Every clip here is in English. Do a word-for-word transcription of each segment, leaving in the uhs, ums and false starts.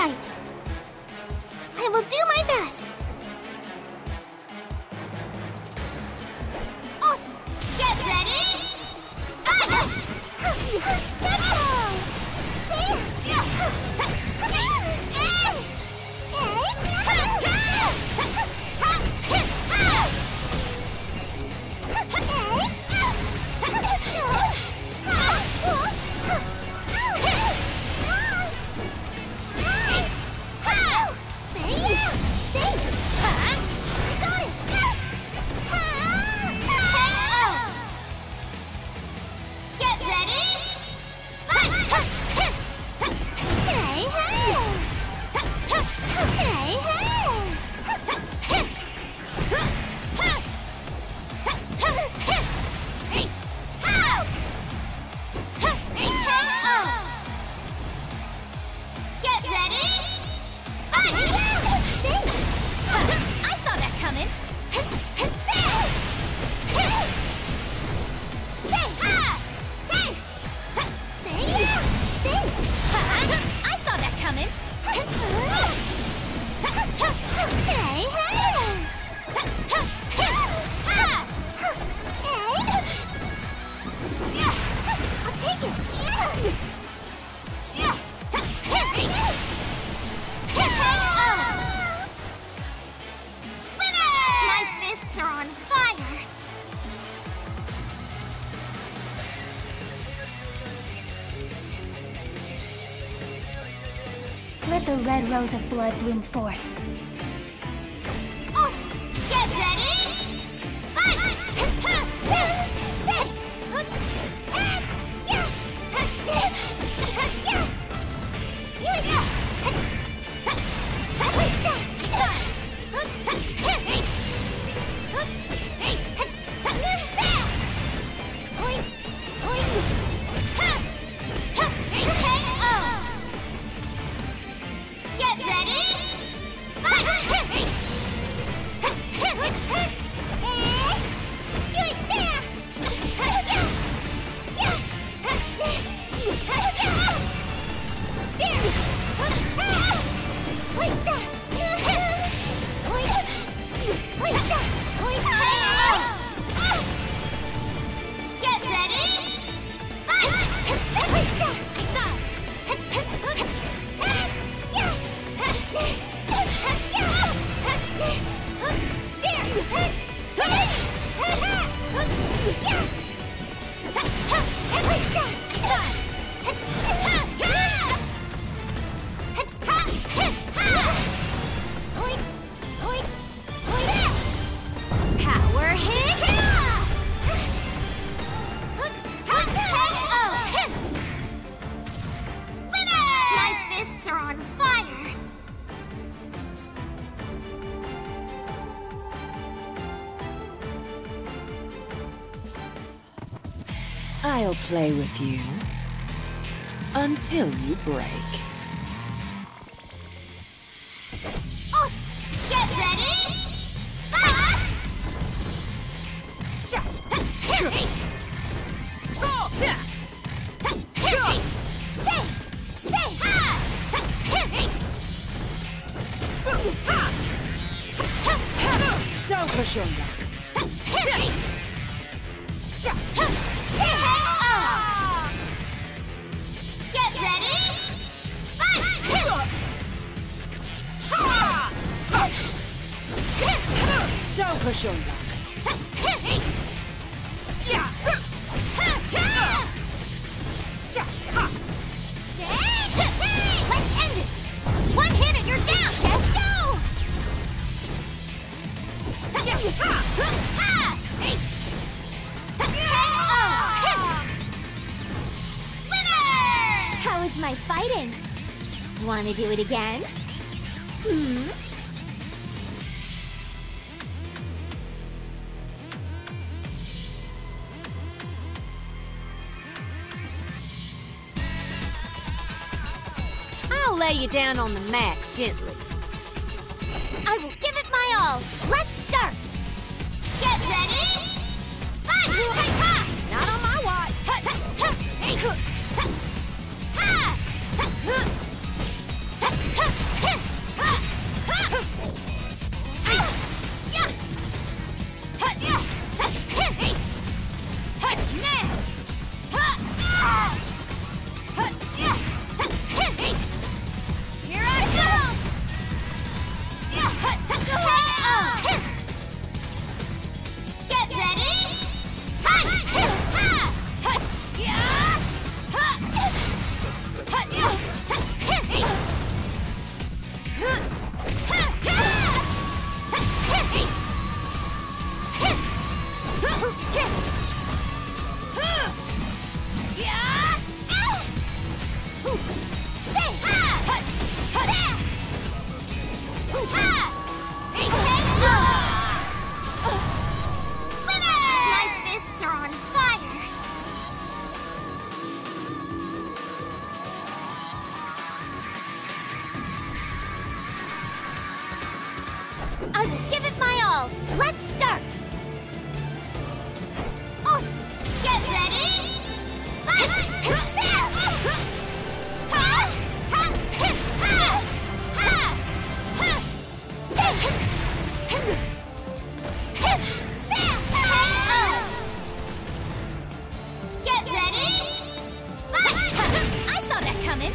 right. I will do my best. Os, get ready. Let the red rose of blood bloom forth. Os, get ready! Fight! Sit! Sit! I'll play with you until you break. Os, get ready! Fight! Say! Say! Don't push your luck. Get ready! Fight! Don't push your luck. Let's end it! One hit and you're down, Chesto! How was my fighting? Wanna do it again? Hmm? I'll lay you down on the mat gently. I will give it my all. Let's start. Get ready? Fight! Not on my watch. Ha! I will give it my all. Let's start. Os, get ready. Fight! Get ready. Fight! I saw that coming.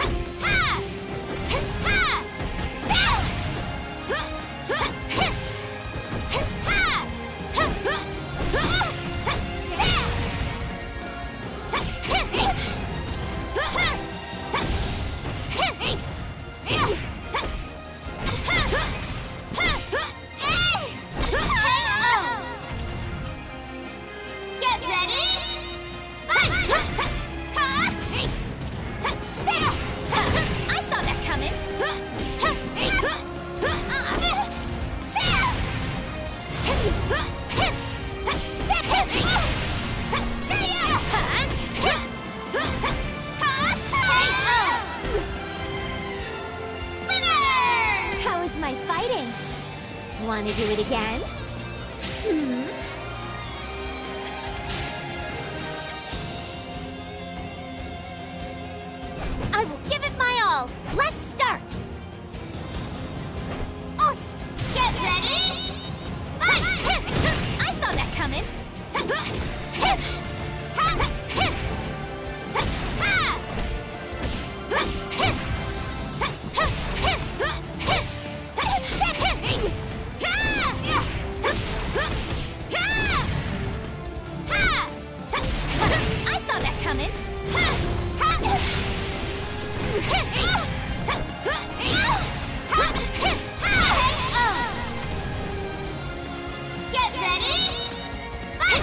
Get ready. Fight! I saw that coming. How is my fighting? Want to do it again? Hmm? I will give it my all. Let's start. Os, get ready. Fight! I saw that coming. I saw that coming. Get ready. Fight!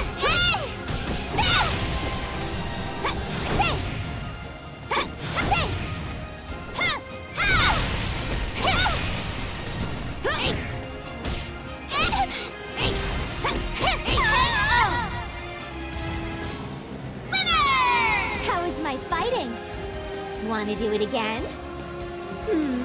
How is my fighting? Want to do it again? Hmm?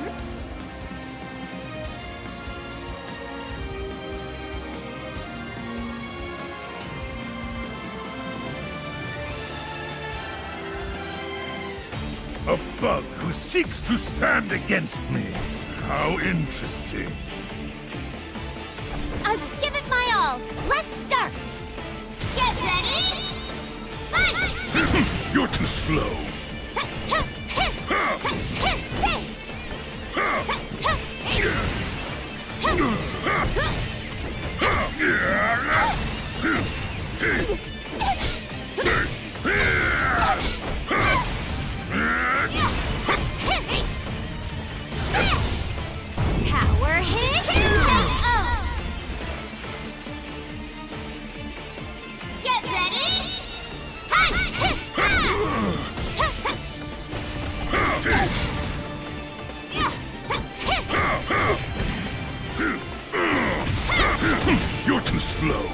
A bug who seeks to stand against me. How interesting. I will give it my all. Let's start. Get ready. Fight! You're too slow. Power hit! Get ready! You're too slow.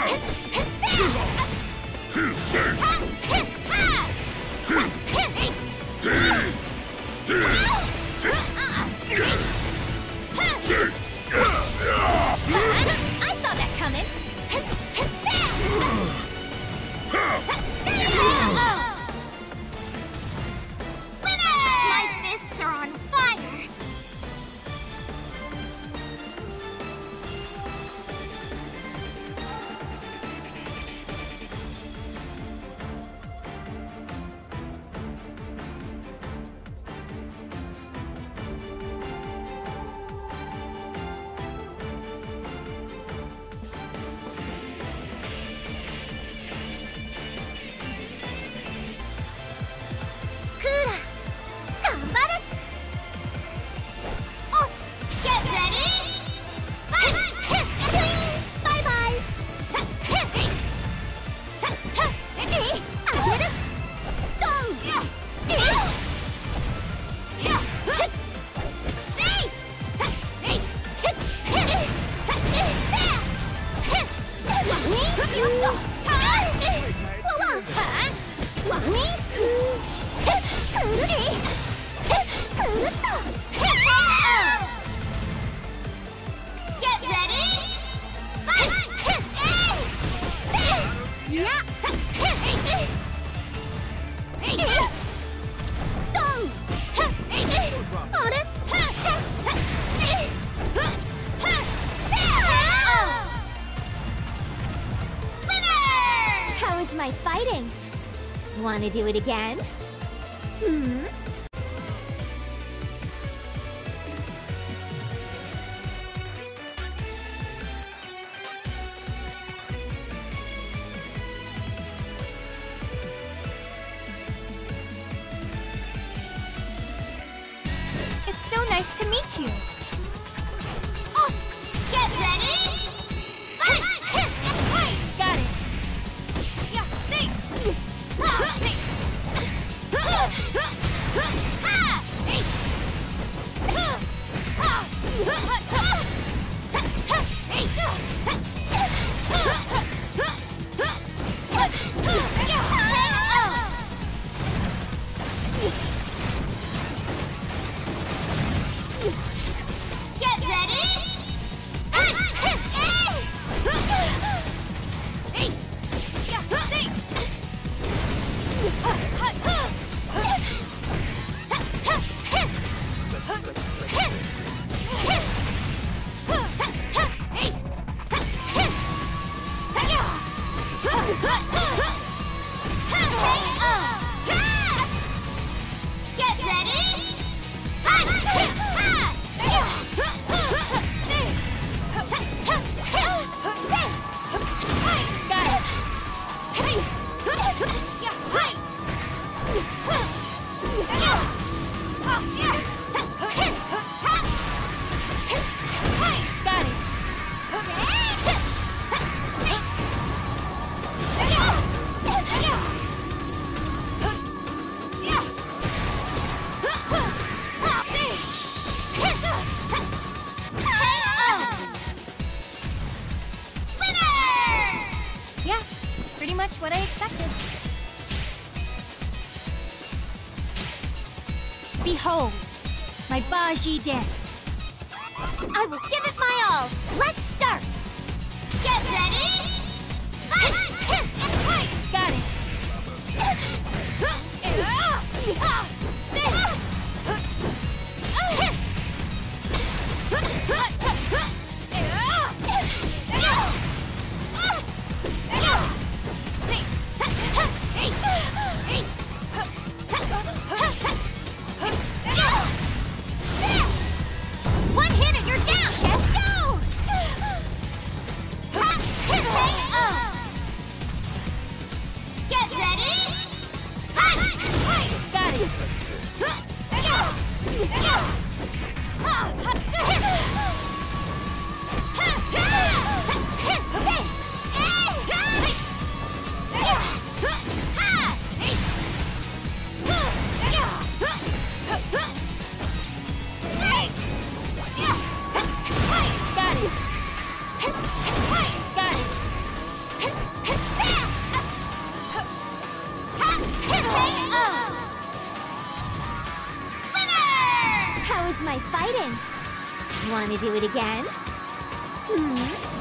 I saw that coming. My fists are on fire. my fighting? Want to do it again? Hmm? It's so nice to meet you. Us! Get ready! Fight! Fight! Got it. Yeah, sing! Ah, sing! Ha! Hey! Ah! Ah! Hey! Get ready! Hey! Hey! Yeah, sing! Get ready! Got it. Got it. Yeah, pretty much what I expected. Behold, my Baji dance. I will give it my all. Let's start. Get ready? Fight! Got it. One hit and you're down. Chest down. Get ready? Got it. Got it. Got it. How is my fighting? Want to do it again? Hmm?